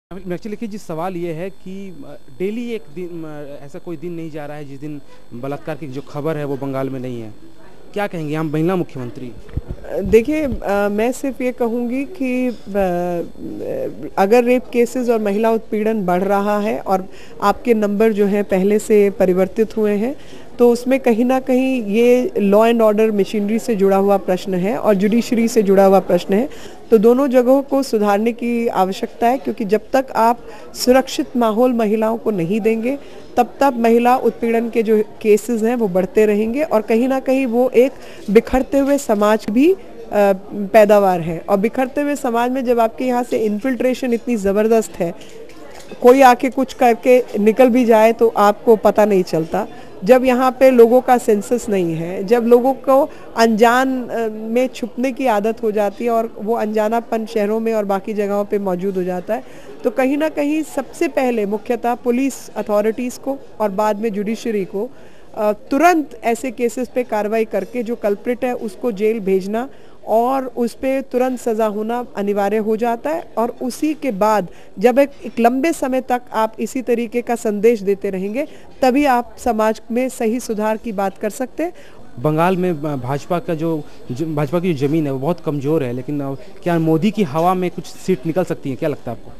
Actually देखिए जी, सवाल ये है कि डेली एक दिन ऐसा कोई दिन नहीं जा रहा है जिस दिन बलात्कार की जो खबर है वो बंगाल में नहीं है। क्या कहेंगे हम महिला मुख्यमंत्री? देखिए, मैं सिर्फ ये कहूँगी कि अगर रेप केसेस और महिला उत्पीड़न बढ़ रहा है और आपके नंबर जो है पहले से परिवर्तित हुए हैं, तो उसमें कहीं ना कहीं ये लॉ एंड ऑर्डर मशीनरी से जुड़ा हुआ प्रश्न है और जुडिशरी से जुड़ा हुआ प्रश्न है। तो दोनों जगहों को सुधारने की आवश्यकता है, क्योंकि जब तक आप सुरक्षित माहौल महिलाओं को नहीं देंगे तब तक महिला उत्पीड़न के जो केसेस हैं वो बढ़ते रहेंगे और कहीं ना कहीं वो एक बिखरते हुए समाज भी पैदावार है। और बिखरते हुए समाज में जब आपके यहाँ से इन्फिल्ट्रेशन इतनी ज़बरदस्त है, कोई आके कुछ करके निकल भी जाए तो आपको पता नहीं चलता। जब यहाँ पे लोगों का सेंसस नहीं है, जब लोगों को अनजान में छुपने की आदत हो जाती है और वो अनजानापन शहरों में और बाकी जगहों पे मौजूद हो जाता है, तो कहीं ना कहीं सबसे पहले मुख्यतः पुलिस अथॉरिटीज़ को और बाद में जुडिशरी को तुरंत ऐसे केसेस पे कार्रवाई करके जो कल्प्रिट है उसको जेल भेजना और उस पर तुरंत सज़ा होना अनिवार्य हो जाता है। और उसी के बाद जब एक लंबे समय तक आप इसी तरीके का संदेश देते रहेंगे, तभी आप समाज में सही सुधार की बात कर सकते हैं। बंगाल में भाजपा का भाजपा की जो जमीन है वो बहुत कमज़ोर है, लेकिन क्या मोदी की हवा में कुछ सीट निकल सकती है? क्या लगता है आपको?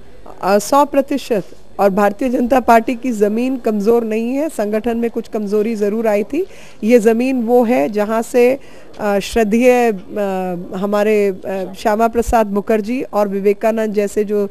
100%। और भारतीय जनता पार्टी की ज़मीन कमज़ोर नहीं है, संगठन में कुछ कमज़ोरी ज़रूर आई थी। ये ज़मीन वो है जहाँ से श्रद्धेय हमारे श्यामा प्रसाद मुखर्जी और विवेकानंद जैसे जो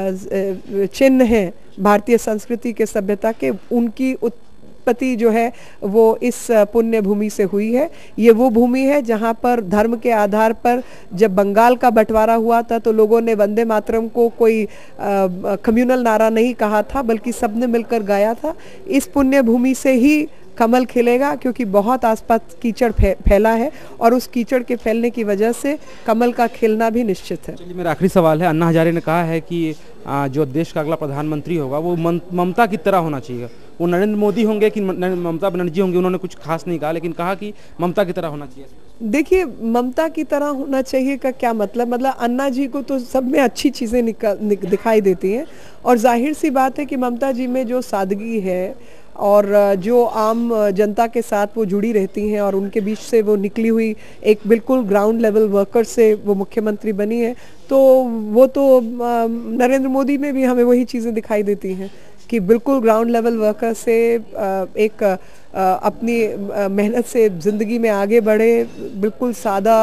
चिन्ह हैं भारतीय संस्कृति के सभ्यता के, उनकी उत्पत्ति जो है वो इस पुण्य भूमि से हुई है। ये वो भूमि है जहाँ पर धर्म के आधार पर जब बंगाल का बंटवारा हुआ था तो लोगों ने वंदे मातरम को कोई कम्युनल नारा नहीं कहा था, बल्कि सबने मिलकर गाया था। इस पुण्य भूमि से ही कमल खिलेगा, क्योंकि बहुत आसपास कीचड़ फैला है और उस कीचड़ के फैलने की वजह से कमल का खिलना भी निश्चित है। चलिए, मेरा आखिरी सवाल है। अन्ना हजारे ने कहा है कि जो देश का अगला प्रधानमंत्री होगा वो ममता की तरह होना चाहिए। वो नरेंद्र मोदी होंगे कि ममता बनर्जी होंगे, उन्होंने कुछ खास नहीं कहा, लेकिन कहा कि ममता की तरह होना चाहिए। देखिए, ममता की तरह होना चाहिए का क्या मतलब अन्ना जी को तो सब में अच्छी चीज़ें दिखाई देती हैं और जाहिर सी बात है कि ममता जी में जो सादगी है और जो आम जनता के साथ वो जुड़ी रहती हैं और उनके बीच से वो निकली हुई एक बिल्कुल ग्राउंड लेवल वर्कर से वो मुख्यमंत्री बनी है, तो वो तो नरेंद्र मोदी में भी हमें वही चीज़ें दिखाई देती हैं कि बिल्कुल ग्राउंड लेवल वर्कर से एक अपनी मेहनत से ज़िंदगी में आगे बढ़े, बिल्कुल सादा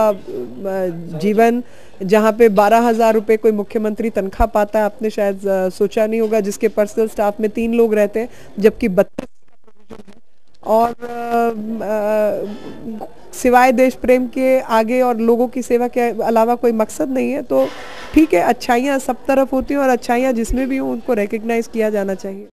जीवन, जहाँ पे 12,000 रुपये कोई मुख्यमंत्री तनख्वाह पाता है। आपने शायद सोचा नहीं होगा, जिसके पर्सनल स्टाफ में 3 लोग रहते हैं, जबकि 32 और सिवाय देश प्रेम के आगे और लोगों की सेवा के अलावा कोई मकसद नहीं है। तो ठीक है, अच्छाइयाँ सब तरफ होती हैं और अच्छाइयाँ जिसमें भी हो उनको रिकग्नाइज़ किया जाना चाहिए।